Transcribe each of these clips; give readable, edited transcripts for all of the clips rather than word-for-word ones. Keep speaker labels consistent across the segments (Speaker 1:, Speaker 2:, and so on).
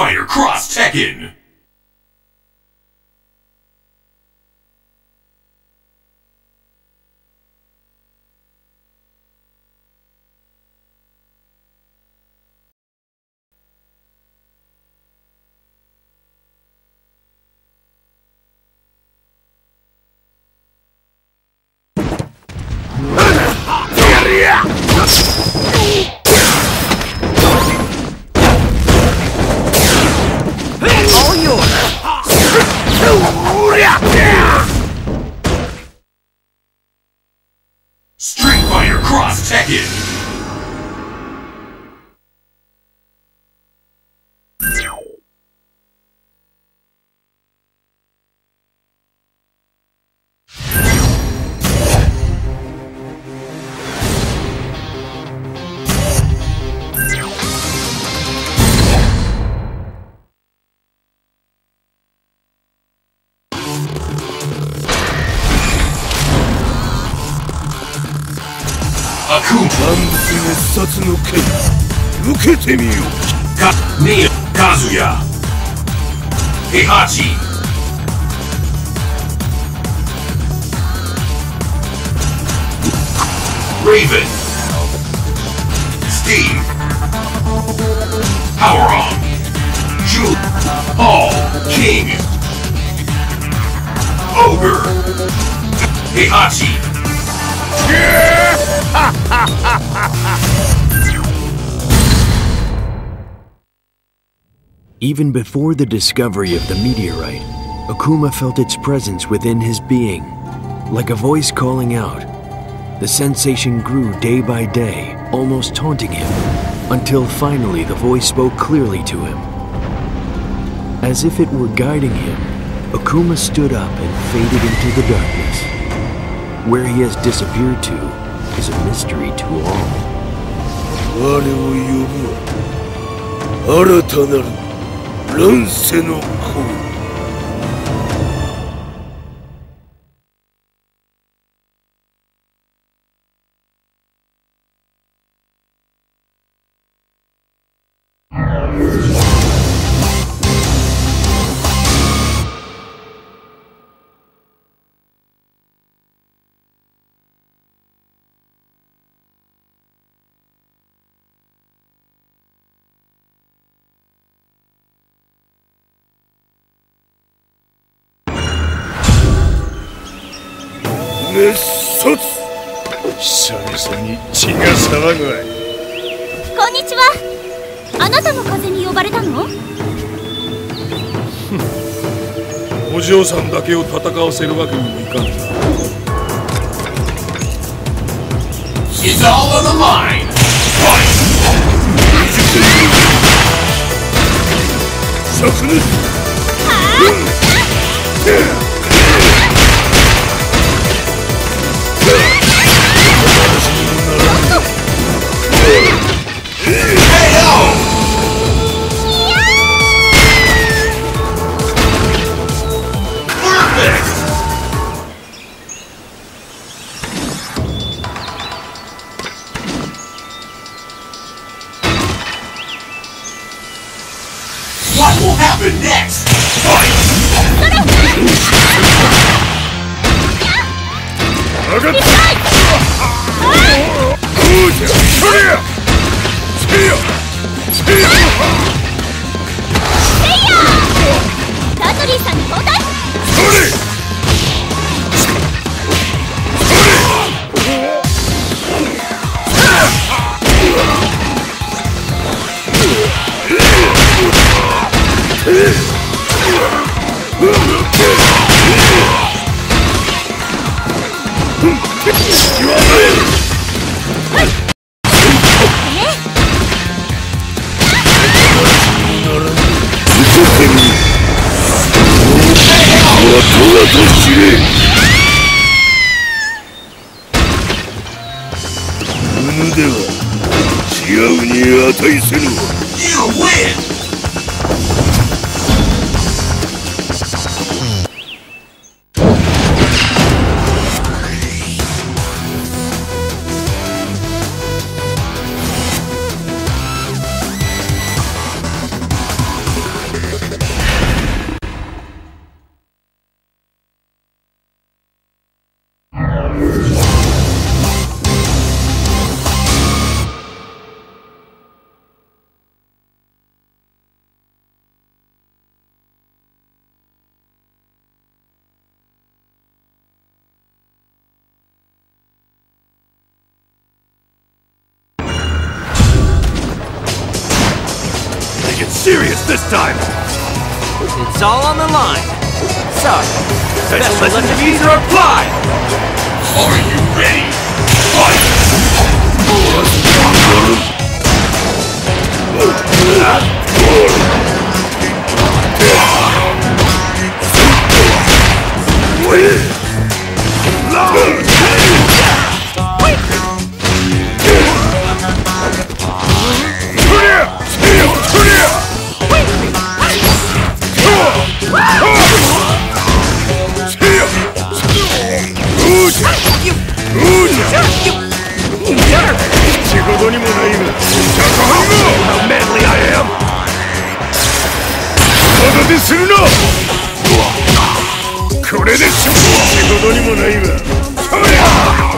Speaker 1: Fighter Cross Tekken!
Speaker 2: All yours!
Speaker 1: Street Fighter Cross Tekken! Nia Kazuya Heihachi Raven Steve Power On Julie Paul King Ogre Heihachi
Speaker 3: Even before the discovery of the meteorite, Akuma felt its presence within his being, like a voice calling out. The sensation grew day by day, almost taunting him, until finally the voice spoke clearly to him. As if it were guiding him, Akuma stood up and faded into the darkness. Where he has disappeared to is a mystery to all.
Speaker 4: 我を呼ぶは新たなる乱世の子。熱卒久々に血が騒ぐわい。
Speaker 5: こんにちは。あなたの風に呼ばれたの？
Speaker 4: お嬢さんだけを戦わせるわけにもいかんな。
Speaker 1: It's all on the line! Fight!
Speaker 4: 灼熱
Speaker 1: What will happen next? Fight!
Speaker 4: 上がった王者それやせよせよ
Speaker 5: ダトリーさんに交代。
Speaker 4: それでは違うに値せぬ。
Speaker 1: You win!
Speaker 4: serious this time!
Speaker 2: It's all on the line. So,
Speaker 4: Special recipes are applied!
Speaker 1: Are you ready? Fight!
Speaker 4: How manly I am! まだでするな！これでしょう！ほどにもないわ。そりゃ！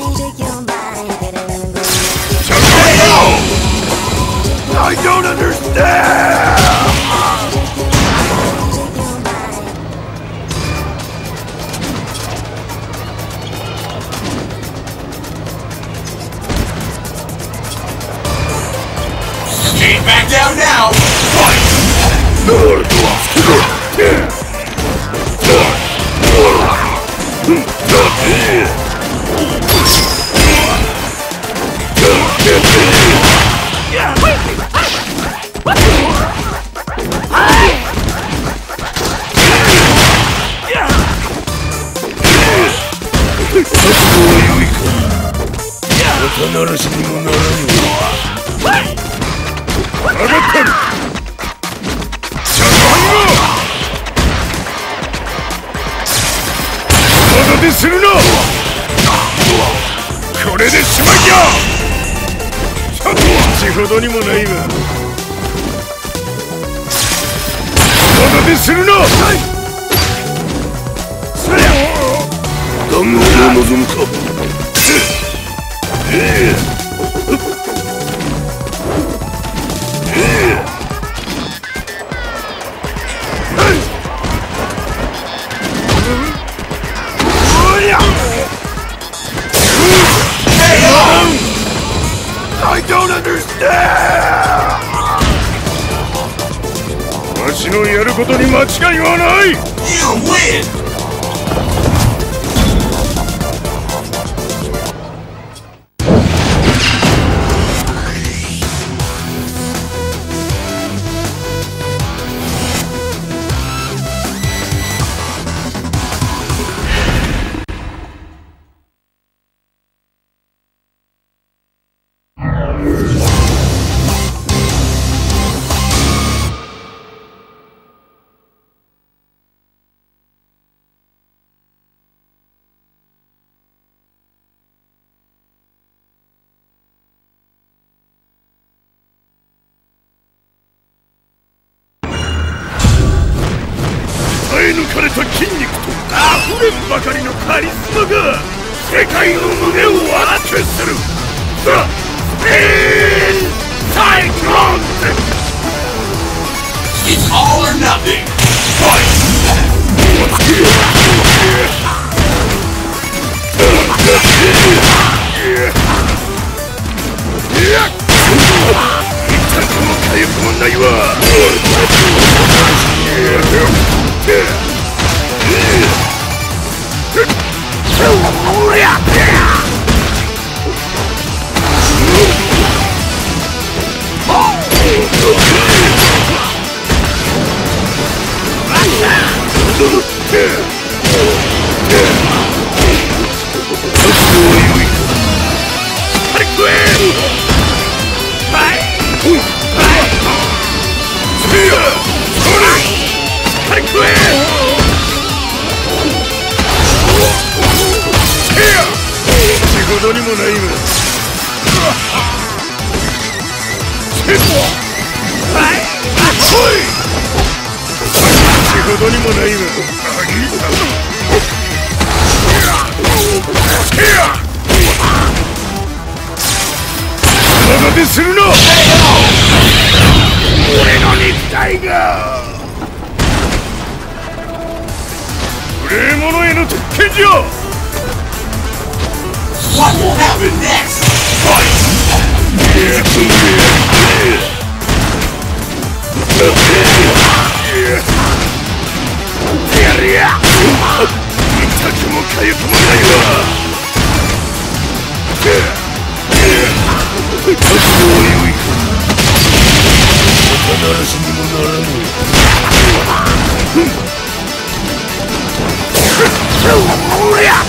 Speaker 4: I don't understand!
Speaker 1: Can't back down now! Fight! I don't understand! わしのやることに間違いはない! You win!
Speaker 4: 抜かれた筋肉と溢れんばかりのカリスマが世界の胸を熱くする The Spin Cyclone!
Speaker 1: It's all or nothing! Fight! 一旦ともかゆくもないわ どうにもないわ。はい。ほい。ほどにもないわ。まだでするな。俺の肉体が。無礼者への特権じゃ。 What will happen next? Fight!
Speaker 4: やりや痛くも痒くもないわ。覚悟は良いか。肩慣らしにもならぬ。おりゃ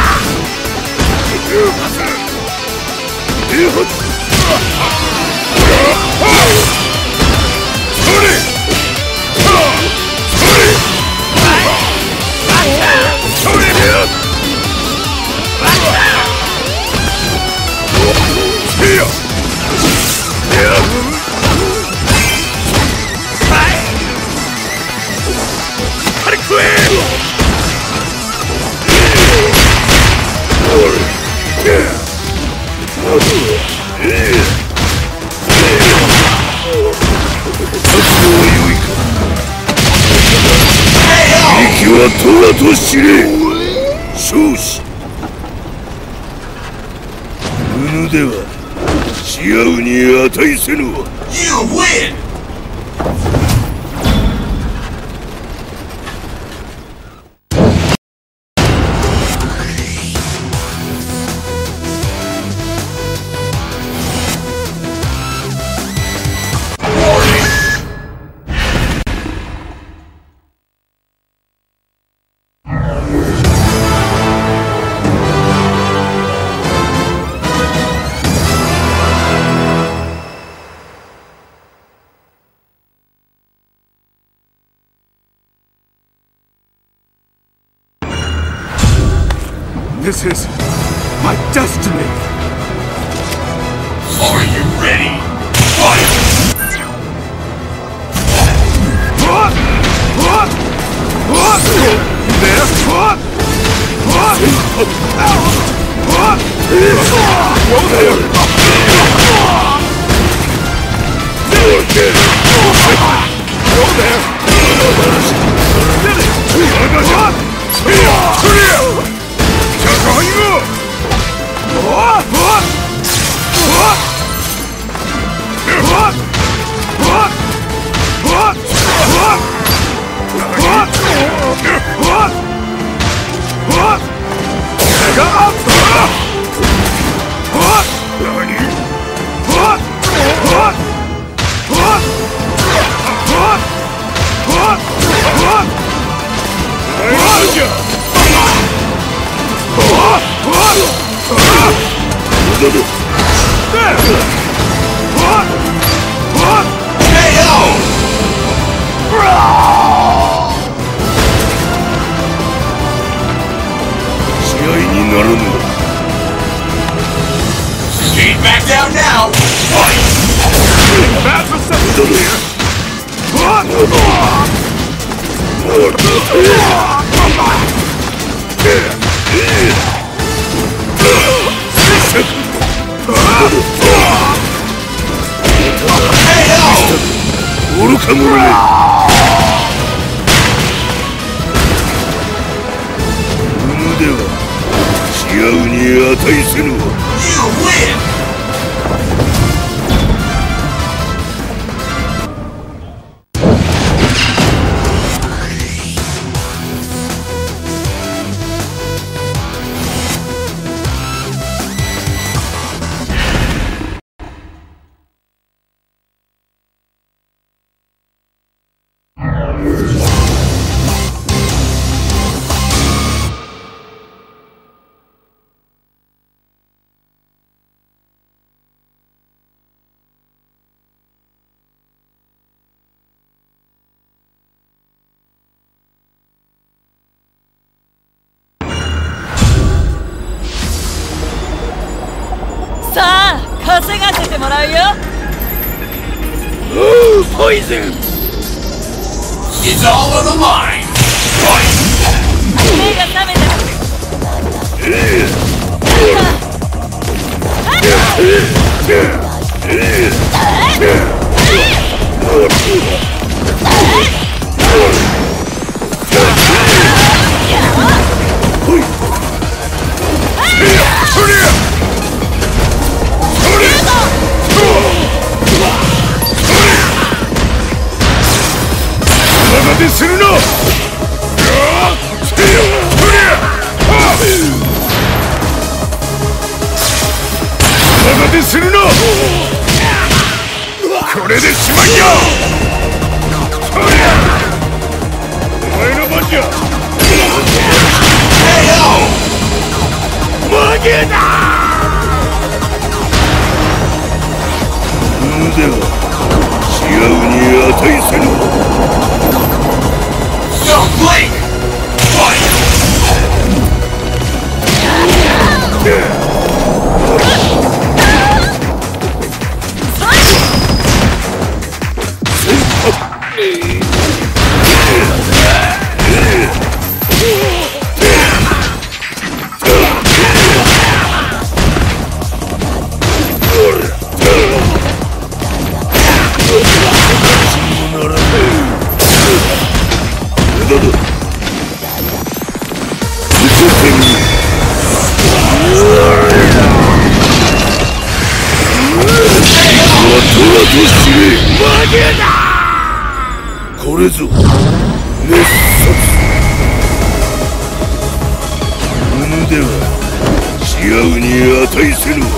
Speaker 4: 息は虎と知れ。少子無ではし合うに値せぬわ。 You win!
Speaker 1: This is my destiny!
Speaker 4: Are you ready? Fight!
Speaker 1: There! Whoa there! Whoa there!
Speaker 4: Back down now! Fight!
Speaker 1: Bad reception here!
Speaker 4: You win!
Speaker 6: さあ稼がせてもらうよ。
Speaker 4: ポイズン It's all on the line.
Speaker 6: 目が覚めた。
Speaker 1: でするな。まだでするな。これでしまいや。お前の番じゃ。負けだ。では試合に値せぬ。これぞ熱殺。無では試合に値せぬ。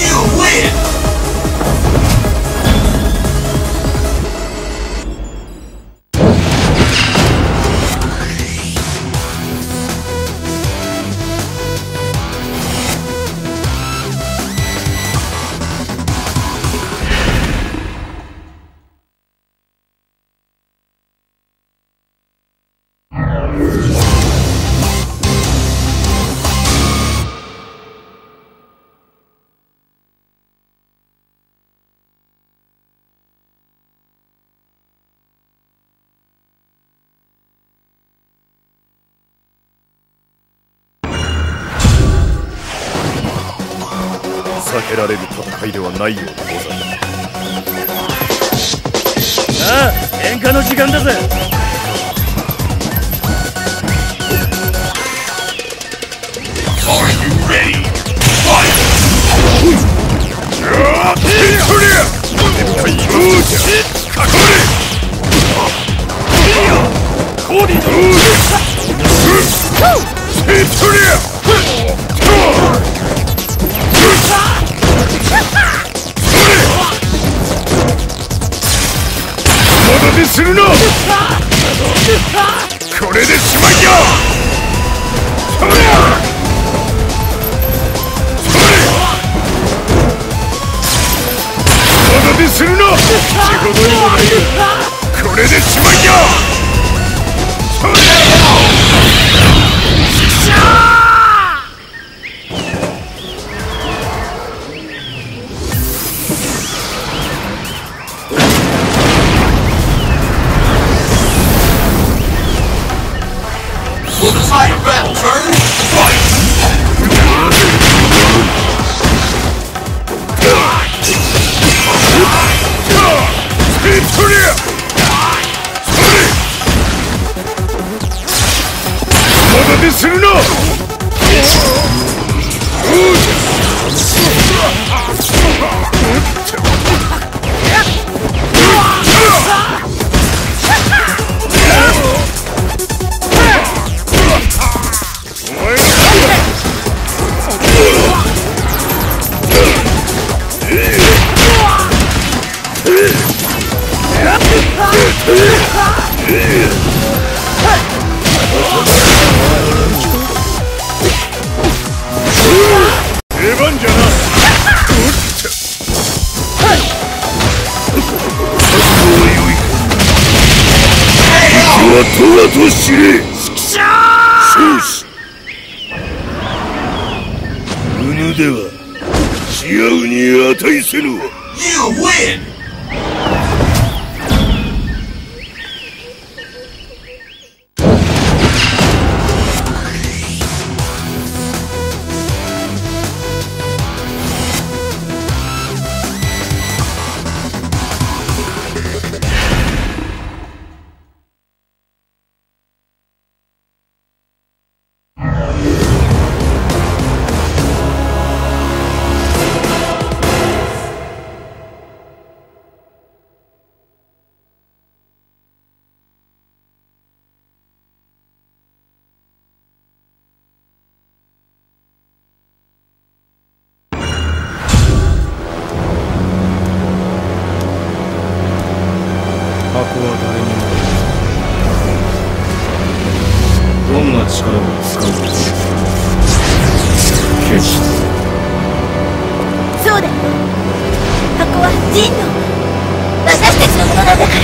Speaker 1: 避けられる戦いではないようでござる。
Speaker 4: さあ、喧嘩の時間だぜ。
Speaker 1: するな。これでしまいや。それまだでするな。仕事にもない。これでしまいや。それするな。出番じゃな。はとらと知れ。少子うぬでは試合に値せぬわ。You win! な力を使う決して
Speaker 5: そうだよ。箱はジンの私たちのものなんだから。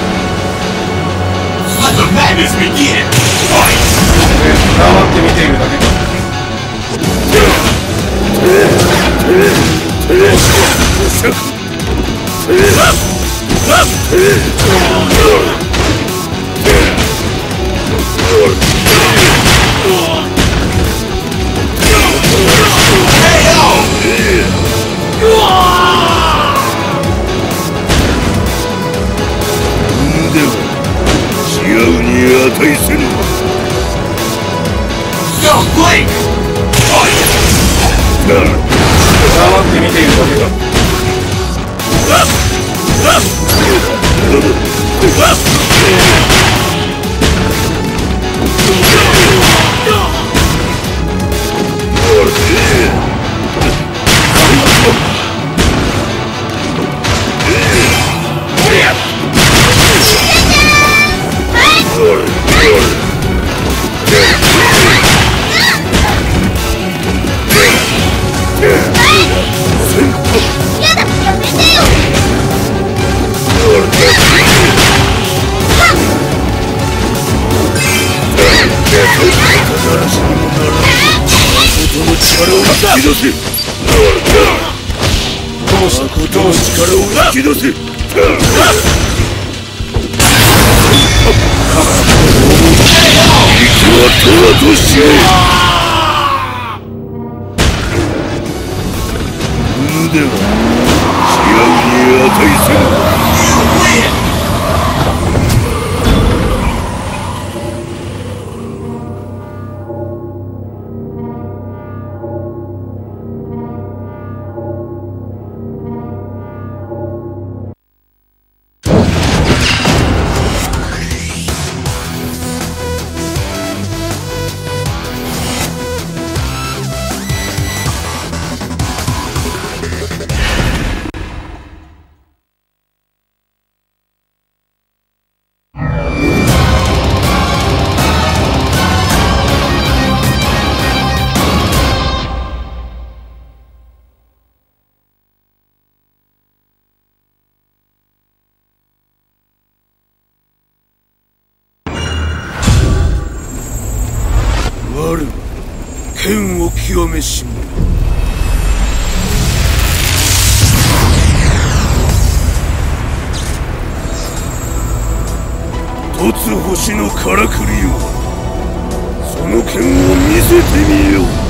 Speaker 4: Let the madness begin!
Speaker 1: 黙って見ているだけか。
Speaker 4: 違うに値せぬ。
Speaker 1: 黙って見ているだけか。
Speaker 5: やだ、やめてよ。
Speaker 4: ことの力を引き出せ。どうしたことの力を引き出せ。息はとわとしろ。では違うに値せぬ。我は剣を極めし者。凸星のからくりよ、その剣を見せてみよう。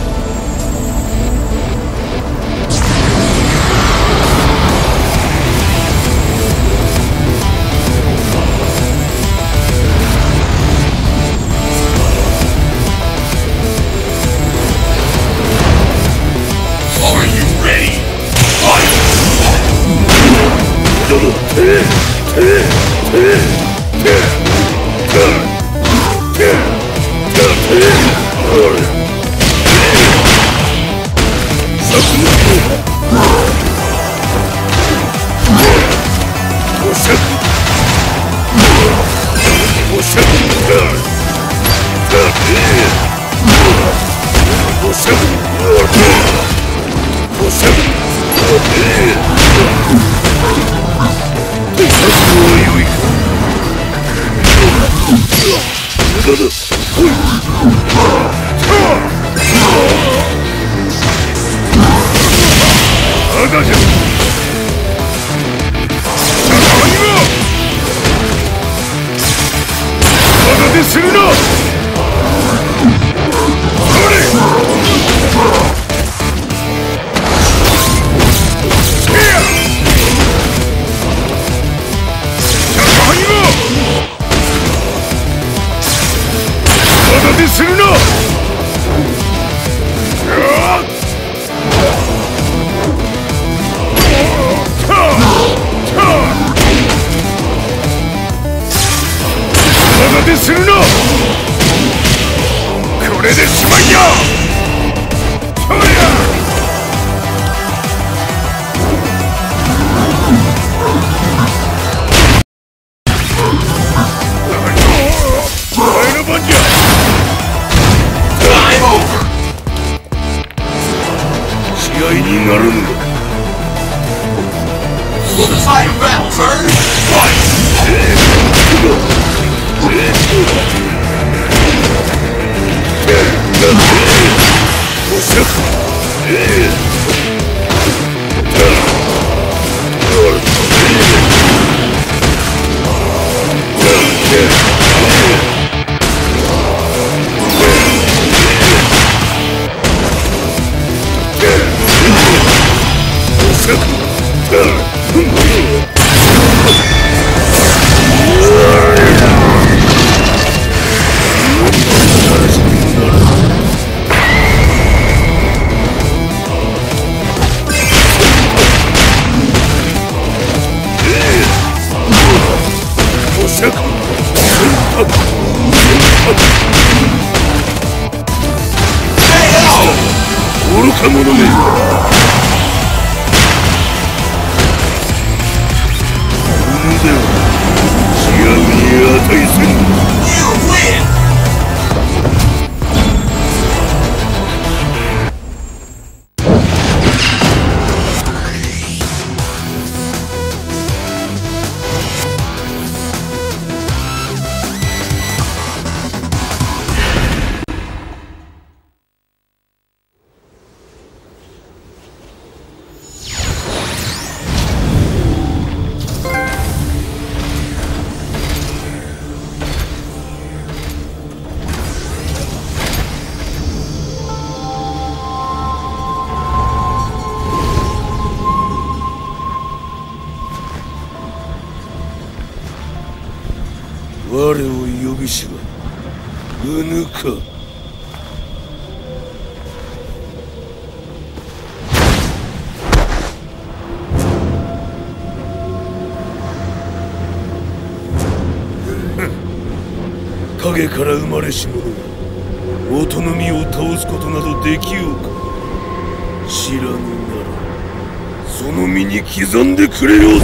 Speaker 4: するな。するな。するな。これでしまいや。お前の番じゃ。 愚か者め。無では違うに値せぬ。我を呼びしはうぬか。影から生まれし者が音の実を倒すことなどできようか。知らぬならその身に刻んでくれようぞ。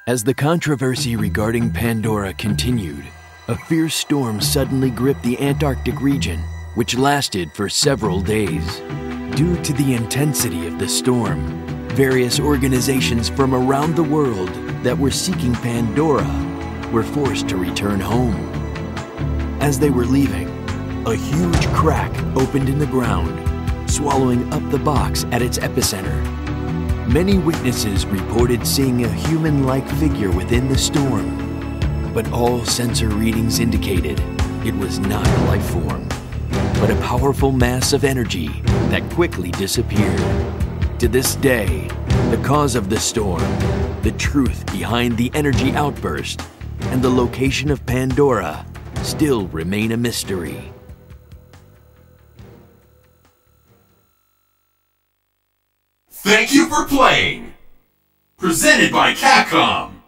Speaker 3: As the controversy regarding Pandora continued, a fierce storm suddenly gripped the Antarctic region, which lasted for several days. Due to the intensity of the storm, various organizations from around the world that were seeking Pandora were forced to return home. As they were leaving, a huge crack opened in the ground, swallowing up the box at its epicenter. Many witnesses reported seeing a human-like figure within the storm, but all sensor readings indicated it was not a life form, but a powerful mass of energy that quickly disappeared. To this day, the cause of the storm, the truth behind the energy outburst, and the location of Pandora still remain a mystery.
Speaker 7: Thank you for playing! Presented by Capcom!